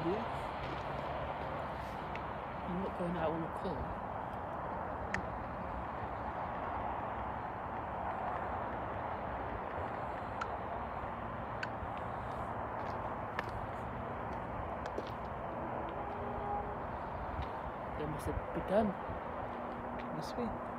idea. I'm not going out on a call. They must have begun. Must be.